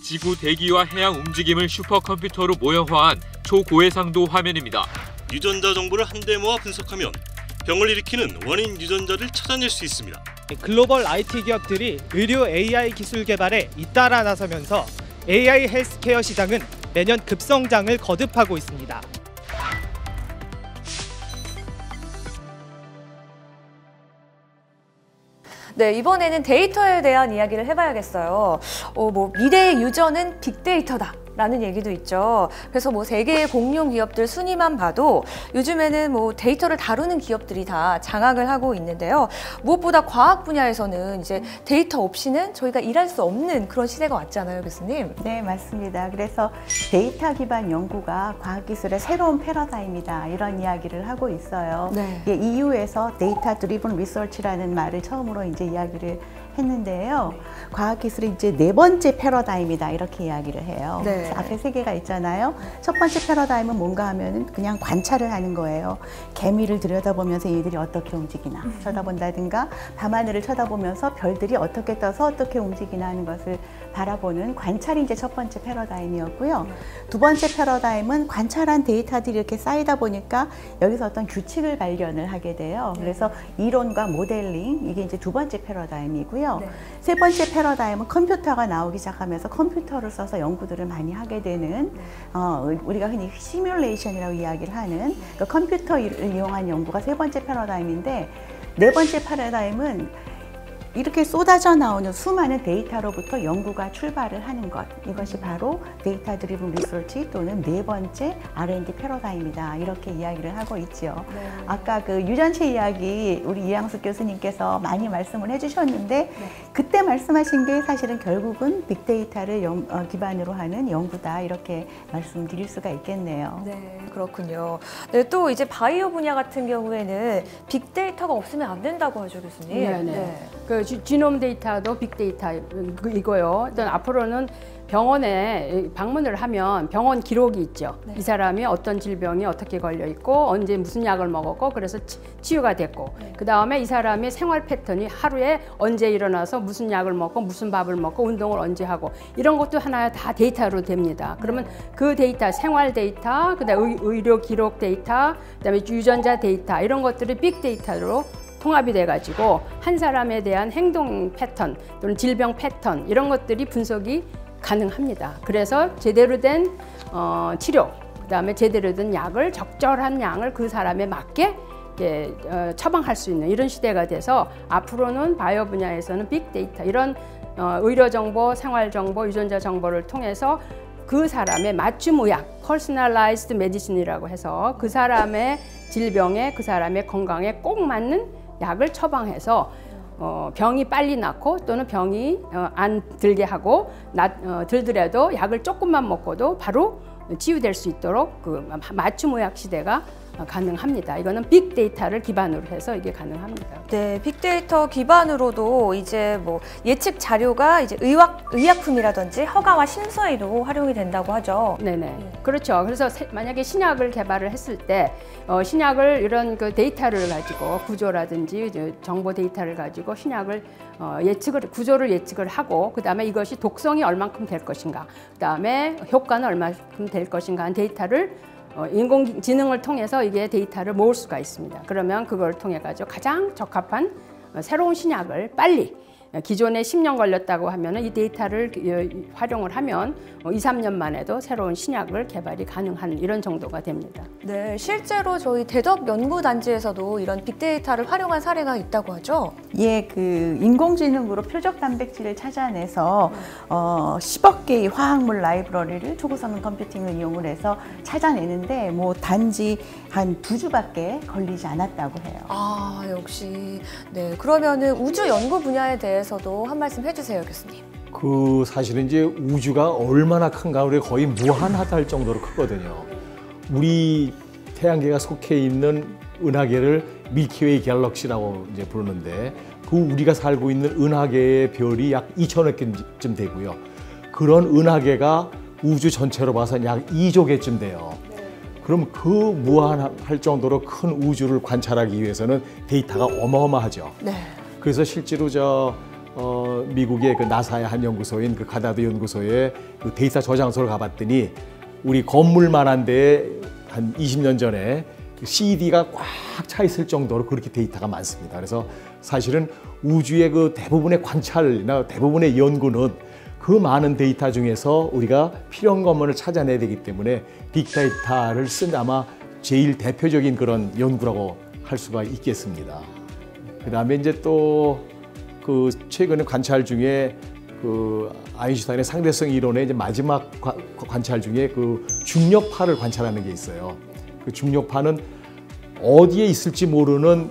지구 대기와 해양 움직임을 슈퍼컴퓨터로 모형화한 초고해상도 화면입니다. 유전자 정보를 한데 모아 분석하면 병을 일으키는 원인 유전자를 찾아낼 수 있습니다. 글로벌 IT 기업들이 의료 AI 기술 개발에 잇따라 나서면서 AI 헬스케어 시장은 매년 급성장을 거듭하고 있습니다. 네, 이번에는 데이터에 대한 이야기를 해봐야겠어요. 미래의 유전은 빅데이터다 라는 얘기도 있죠. 그래서 세계의 공룡 기업들 순위만 봐도 요즘에는 데이터를 다루는 기업들이 다 장악을 하고 있는데요. 무엇보다 과학 분야에서는 이제 데이터 없이는 저희가 일할 수 없는 그런 시대가 왔잖아요, 교수님. 네, 맞습니다. 그래서 데이터 기반 연구가 과학기술의 새로운 패러다임이다, 이런 이야기를 하고 있어요. 네. EU에서 데이터 드리븐 리서치라는 말을 처음으로 이제 이야기를 했는데요. 과학기술이 이제 네 번째 패러다임이다, 이렇게 이야기를 해요. 네. 앞에 세 개가 있잖아요. 첫 번째 패러다임은 뭔가 하면은 그냥 관찰을 하는 거예요. 개미를 들여다보면서 얘들이 어떻게 움직이나 쳐다본다든가, 밤하늘을 쳐다보면서 별들이 어떻게 떠서 어떻게 움직이나 하는 것을 바라보는 관찰이 이제 첫 번째 패러다임이었고요. 두 번째 패러다임은 관찰한 데이터들이 이렇게 쌓이다 보니까 여기서 어떤 규칙을 발견을 하게 돼요. 그래서 이론과 모델링, 이게 이제 두 번째 패러다임이고요. 네. 세 번째 패러다임은 컴퓨터가 나오기 시작하면서 컴퓨터를 써서 연구들을 많이 하게 되는, 우리가 흔히 시뮬레이션이라고 이야기를 하는 그 컴퓨터를 이용한 연구가 세 번째 패러다임인데, 네 번째 패러다임은 이렇게 쏟아져 나오는 수많은 데이터로부터 연구가 출발을 하는 것, 이것이 바로 데이터 드리븐 리서치 또는 네 번째 R&D 패러다임이다, 이렇게 이야기를 하고 있죠. 네. 아까 그 유전체 이야기 우리 이양숙 교수님께서 많이 말씀을 해주셨는데, 그때 말씀하신 게 사실은 결국은 빅데이터를 기반으로 하는 연구다, 이렇게 말씀드릴 수가 있겠네요. 네, 그렇군요. 네, 또 이제 바이오 분야 같은 경우에는 빅데이터가 없으면 안 된다고 하죠, 교수님. 네. 그 지놈 데이터도 빅데이터 이거요. 또 앞으로는 병원에 방문을 하면 병원 기록이 있죠. 이 사람이 어떤 질병이 어떻게 걸려 있고 언제 무슨 약을 먹었고 그래서 치유가 됐고, 그 다음에 이 사람의 생활 패턴이 하루에 언제 일어나서 무슨 약을 먹고 무슨 밥을 먹고 운동을 언제 하고, 이런 것도 하나 다 데이터로 됩니다. 그러면 그 데이터, 생활 데이터, 그다음에 의료 기록 데이터, 그다음에 유전자 데이터, 이런 것들이 빅데이터로 통합이 돼가지고 한 사람에 대한 행동 패턴 또는 질병 패턴, 이런 것들이 분석이 가능합니다. 그래서 제대로 된 치료, 그다음에 제대로 된 약을, 적절한 양을 그 사람에 맞게 처방할 수 있는 이런 시대가 돼서, 앞으로는 바이오 분야에서는 빅데이터, 이런 의료 정보, 생활 정보, 유전자 정보를 통해서 그 사람의 맞춤 의학, 퍼스널라이즈드 메디신이라고 해서 그 사람의 질병에, 그 사람의 건강에 꼭 맞는 약을 처방해서 병이 빨리 낫고 또는 병이 안 들게 하고, 들더라도 약을 조금만 먹고도 바로 치유될 수 있도록 그 맞춤 의학 시대가 가능합니다. 이거는 빅데이터를 기반으로 해서 이게 가능합니다. 네, 빅데이터 기반으로도 이제 예측 자료가 이제 의약품이라든지 허가와 심사에도 활용이 된다고 하죠. 네네. 그렇죠. 그래서 만약에 신약을 개발을 했을 때 신약을 이런 그 데이터를 가지고, 구조라든지 정보 데이터를 가지고 신약을 구조를 예측을 하고, 그 다음에 이것이 독성이 얼만큼 될 것인가, 그 다음에 효과는 얼만큼 될 것인가 하는 데이터를 인공지능을 통해서 이게 데이터를 모을 수가 있습니다. 그러면 그걸 통해 가지고 가장 적합한 새로운 신약을 빨리, 기존에 10년 걸렸다고 하면 이 데이터를 활용을 하면 2, 3년 만에도 새로운 신약을 개발이 가능한 이런 정도가 됩니다. 네, 실제로 저희 대덕연구단지에서도 이런 빅데이터를 활용한 사례가 있다고 하죠? 예, 그 인공지능으로 표적 단백질을 찾아내서 10억 개의 화학물 라이브러리를 초고성능 컴퓨팅을 이용을 해서 찾아내는데 단지 한 2주밖에 걸리지 않았다고 해요. 아, 역시. 네, 그러면은 우주 연구 분야에 대해서도 한 말씀 해주세요, 교수님. 사실은 이제 우주가 얼마나 큰가, 우리 거의 무한하다 할 정도로 크거든요. 우리 태양계가 속해 있는 은하계를 밀키웨이 갤럭시라고 이제 부르는데, 그 우리가 살고 있는 은하계의 별이 약 2천억 개쯤 되고요. 그런 은하계가 우주 전체로 봐서 약 2조 개쯤 돼요. 그럼 그 무한할 정도로 큰 우주를 관찰하기 위해서는 데이터가 어마어마하죠. 네. 그래서 실제로 미국의 그 나사의 한 연구소인 그 가다드 연구소의 그 데이터 저장소를 가봤더니 우리 건물만 한 데에 한 20년 전에 CD가 꽉 차 있을 정도로 그렇게 데이터가 많습니다. 그래서 사실은 우주의 그 대부분의 관찰이나 대부분의 연구는 그 많은 데이터 중에서 우리가 필요한 것만을 찾아내야 되기 때문에 빅데이터를 쓴 아마 제일 대표적인 그런 연구라고 할 수가 있겠습니다. 그다음에 이제 또 그 최근에 관찰 중에 그 아인슈타인의 상대성 이론의 이제 마지막 관찰 중에 그 중력파를 관찰하는 게 있어요. 그 중력파는 어디에 있을지 모르는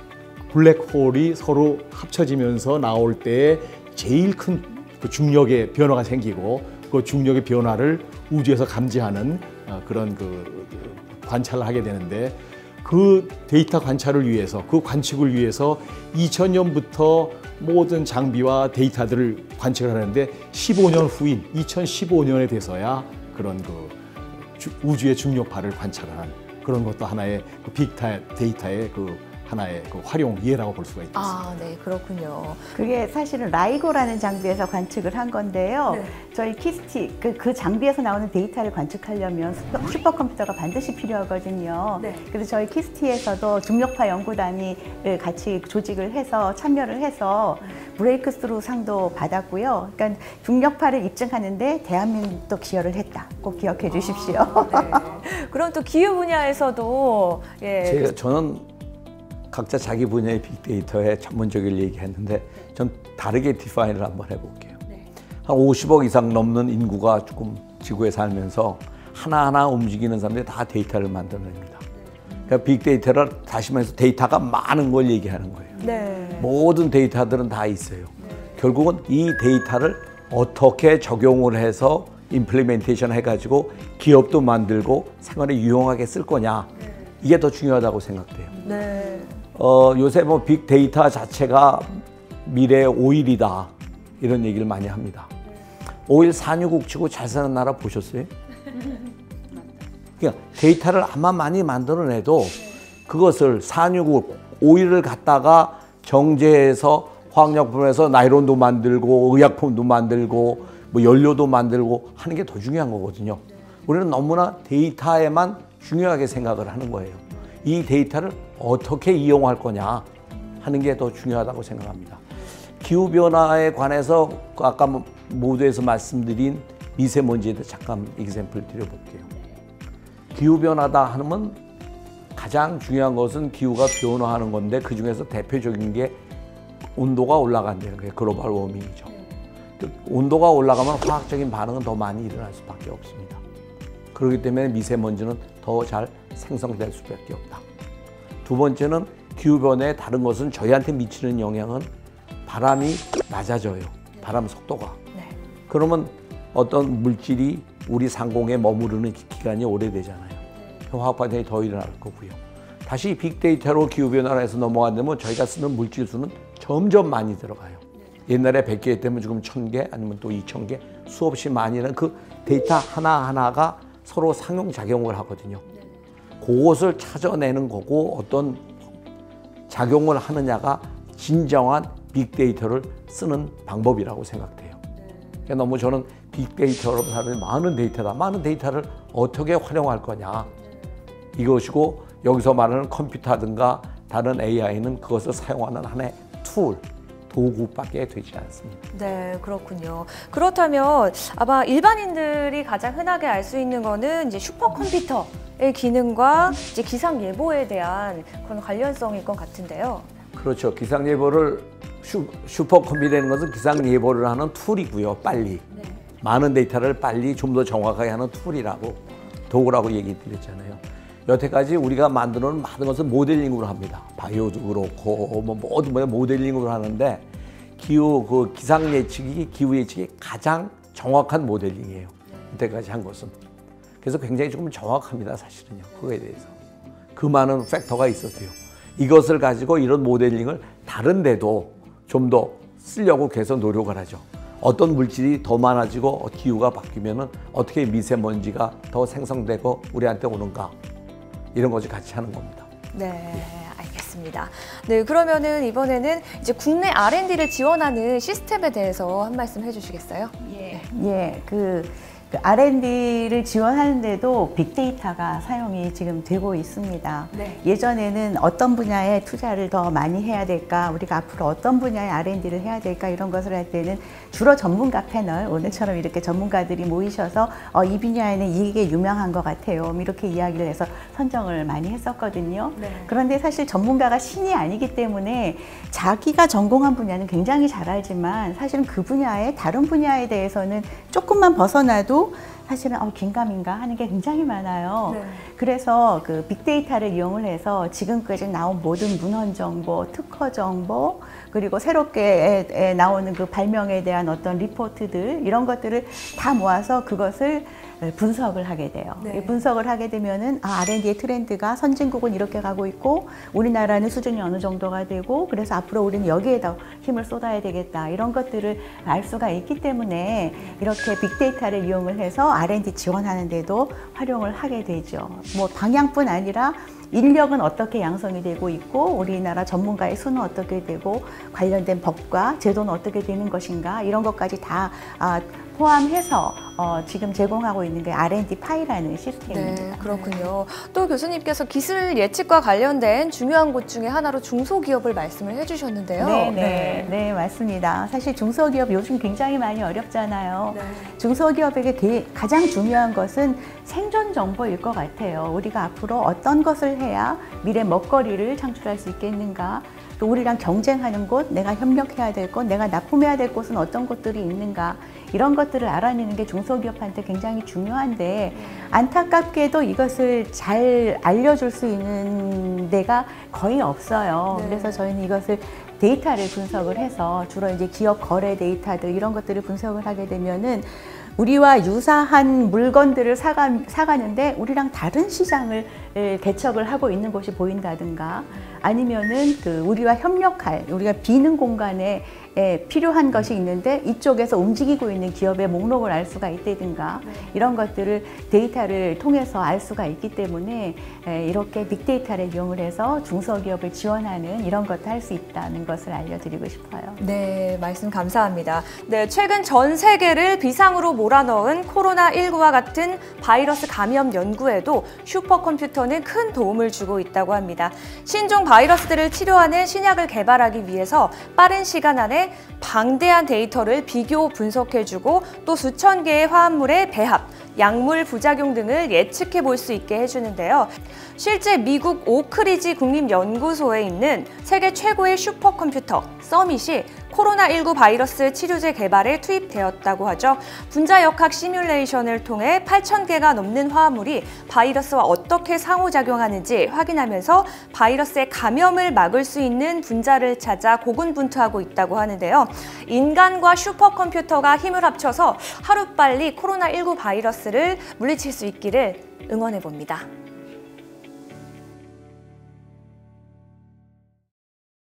블랙홀이 서로 합쳐지면서 나올 때 제일 큰 그 중력의 변화가 생기고 그 중력의 변화를 우주에서 감지하는 그런 그 관찰을 하게 되는데 그 데이터 관찰을 위해서 그 관측을 위해서 2000년부터 모든 장비와 데이터들을 관측을 하는데 15년 후인 2015년에 돼서야 그런 그 우주의 중력파를 관찰하는 그런 것도 하나의 그 빅데이터의 그 하나의 그 활용 예라고 볼 수가 있겠습니다. 아, 네, 그렇군요. 그게 사실은 라이고라는 장비에서 관측을 한 건데요. 네. 저희 키스티 그 장비에서 나오는 데이터를 관측하려면 슈퍼컴퓨터가 반드시 필요하거든요. 네. 그래서 저희 키스티에서도 중력파 연구단이 같이 조직을 해서 참여를 해서 브레이크스루 상도 받았고요. 그러니까 중력파를 입증하는데 대한민국도 기여를 했다. 꼭 기억해 주십시오. 네. 그럼 또 기후 분야에서도 저는 각자 자기 분야의 빅데이터에 전문적인 얘기했는데 전 다르게 디파인을 한번 해볼게요. 한 50억 이상 넘는 인구가 조금 지구에 살면서 하나하나 움직이는 사람들이 다 데이터를 만들어냅니다. 그러니까 빅데이터를 다시 말해서 데이터가 많은 걸 얘기하는 거예요. 네. 모든 데이터들은 다 있어요. 결국은 이 데이터를 어떻게 적용을 해서 임플리멘테이션 해가지고 기업도 만들고 생활에 유용하게 쓸 거냐, 이게 더 중요하다고 생각돼요. 네. 요새 뭐 빅데이터 자체가 미래의 오일이다, 이런 얘기를 많이 합니다. 오일 산유국 치고 잘 사는 나라 보셨어요? 그러니까 데이터를 아마 많이 만들어내도 그것을 산유국 오일을 갖다가 정제해서 화학약품에서 나일론도 만들고 의약품도 만들고 뭐 연료도 만들고 하는 게 더 중요한 거거든요. 우리는 너무나 데이터에만 중요하게 생각을 하는 거예요. 이 데이터를 어떻게 이용할 거냐 하는 게 더 중요하다고 생각합니다. 기후변화에 관해서 아까 모두에서 말씀드린 미세먼지에 대해 잠깐 example 드려볼게요. 기후변화다 하면 가장 중요한 것은 기후가 변화하는 건데 그 중에서 대표적인 게 온도가 올라간다는 게 글로벌 워밍이죠. 온도가 올라가면 화학적인 반응은 더 많이 일어날 수밖에 없습니다. 그렇기 때문에 미세먼지는 더 잘 생성될 수밖에 없다. 두 번째는 기후변화의 다른 것은 저희한테 미치는 영향은 바람이 낮아져요. 바람 속도가. 네. 그러면 어떤 물질이 우리 상공에 머무르는 기간이 오래되잖아요. 화학 반응이 더 일어날 거고요. 다시 빅데이터로 기후변화에서 넘어간다면 저희가 쓰는 물질 수는 점점 많이 들어가요. 옛날에 100개 때문에 지금 1000개 아니면 또 2000개 수없이 많이는 그 데이터 하나하나가 서로 상용작용을 하거든요. 그것을 찾아내는 거고 어떤 작용을 하느냐가 진정한 빅데이터를 쓰는 방법이라고 생각돼요. 그러니까 너무 저는 빅데이터로 하는 많은 데이터다. 많은 데이터를 어떻게 활용할 거냐. 이것이고 여기서 말하는 컴퓨터든가 다른 AI는 그것을 사용하는 하나의 툴, 도구밖에 되지 않습니다. 네, 그렇군요. 그렇다면 아마 일반인들이 가장 흔하게 알 수 있는 거는 이제 슈퍼컴퓨터의 기능과 이제 기상 예보에 대한 그런 관련성일 것 같은데요. 그렇죠. 기상 예보를 슈퍼컴퓨터라는 것은 기상 예보를 하는 툴이고요. 빨리 많은 데이터를 빨리 좀 더 정확하게 하는 툴이라고 도구라고 얘기 드렸잖아요. 여태까지 우리가 만드는 많은 것은 모델링으로 합니다. 바이오도 그렇고 뭐 모든 모델링으로 하는데 기상 예측이 기후 예측이 가장 정확한 모델링이에요. 이때까지 한 것은. 그래서 굉장히 조금 정확합니다, 사실은요. 그거에 대해서. 그 많은 팩터가 있었어요. 이것을 가지고 이런 모델링을 다른 데도 좀 더 쓰려고 계속 노력을 하죠. 어떤 물질이 더 많아지고 기후가 바뀌면은 어떻게 미세먼지가 더 생성되고 우리한테 오는가. 이런 것을 같이 하는 겁니다. 네, 알겠습니다. 있습니다. 네, 그러면은 이번에는 이제 국내 R&D를 지원하는 시스템에 대해서 한 말씀 해주시겠어요? 예, 그 R&D를 지원하는데도 빅데이터가 사용이 지금 되고 있습니다. 네. 예전에는 어떤 분야에 투자를 더 많이 해야 될까, 우리가 앞으로 어떤 분야의 R&D를 해야 될까 이런 것을 할 때는 주로 전문가 패널, 오늘처럼 이렇게 전문가들이 모이셔서 이 분야에는 이게 유명한 것 같아요. 이렇게 이야기를 해서 선정을 많이 했었거든요. 네. 그런데 사실 전문가가 신이 아니기 때문에 자기가 전공한 분야는 굉장히 잘 알지만 사실은 그 분야의 다른 분야에 대해서는 조금만 벗어나도 사실은 긴가민가 하는 게 굉장히 많아요. 네. 그래서 그 빅데이터를 이용을 해서 지금까지 나온 모든 문헌 정보, 특허 정보, 그리고 새롭게 나오는 그 발명에 대한 어떤 리포트들 이런 것들을 다 모아서 그것을 분석을 하게 돼요. 네. 분석을 하게 되면은 R&D의 트렌드가 선진국은 이렇게 가고 있고 우리나라는 수준이 어느 정도가 되고 그래서 앞으로 우리는 여기에다 힘을 쏟아야 되겠다 이런 것들을 알 수가 있기 때문에 이렇게 빅데이터를 이용을 해서 R&D 지원하는 데도 활용을 하게 되죠. 뭐 방향뿐 아니라 인력은 어떻게 양성이 되고 있고 우리나라 전문가의 수는 어떻게 되고 관련된 법과 제도는 어떻게 되는 것인가 이런 것까지 다 포함해서 지금 제공하고 있는 게 R&D 파이라는 시스템입니다. 네, 그렇군요. 또 교수님께서 기술 예측과 관련된 중요한 곳 중에 하나로 중소기업을 말씀을 해주셨는데요. 네, 맞습니다. 사실 중소기업 요즘 굉장히 많이 어렵잖아요. 네. 중소기업에게 가장 중요한 것은 생존 정보일 것 같아요. 우리가 앞으로 어떤 것을 해야 미래 먹거리를 창출할 수 있겠는가? 또 우리랑 경쟁하는 곳, 내가 협력해야 될 곳, 내가 납품해야 될 곳은 어떤 곳들이 있는가? 이런 것들을 알아내는 게 중소기업한테 굉장히 중요한데 안타깝게도 이것을 잘 알려줄 수 있는 데가 거의 없어요. 네. 그래서 저희는 이것을 데이터를 분석을 해서 주로 이제 기업 거래 데이터들 이런 것들을 분석을 하게 되면은 우리와 유사한 물건들을 사가는데 우리랑 다른 시장을 개척을 하고 있는 곳이 보인다든가 아니면은 우리와 협력할 우리가 비는 공간에 필요한 것이 있는데 이쪽에서 움직이고 있는 기업의 목록을 알 수가 있다든가 이런 것들을 데이터를 통해서 알 수가 있기 때문에 이렇게 빅데이터를 이용을 해서 중소기업을 지원하는 이런 것도 할 수 있다는 것을 알려드리고 싶어요. 네, 말씀 감사합니다. 네, 최근 전 세계를 비상으로 몰아넣은 코로나19와 같은 바이러스 감염 연구에도 슈퍼컴퓨터는 큰 도움을 주고 있다고 합니다. 신종 바이러스들을 치료하는 신약을 개발하기 위해서 빠른 시간 안에 방대한 데이터를 비교 분석해주고 또 수천 개의 화합물의 배합, 약물 부작용 등을 예측해 볼 수 있게 해주는데요. 실제 미국 오크리지 국립연구소에 있는 세계 최고의 슈퍼컴퓨터 서밋이 코로나19 바이러스 치료제 개발에 투입되었다고 하죠. 분자역학 시뮬레이션을 통해 8,000개가 넘는 화합물이 바이러스와 어떻게 상호작용하는지 확인하면서 바이러스의 감염을 막을 수 있는 분자를 찾아 고군분투하고 있다고 하는데요. 인간과 슈퍼컴퓨터가 힘을 합쳐서 하루빨리 코로나19 바이러스를 물리칠 수 있기를 응원해 봅니다.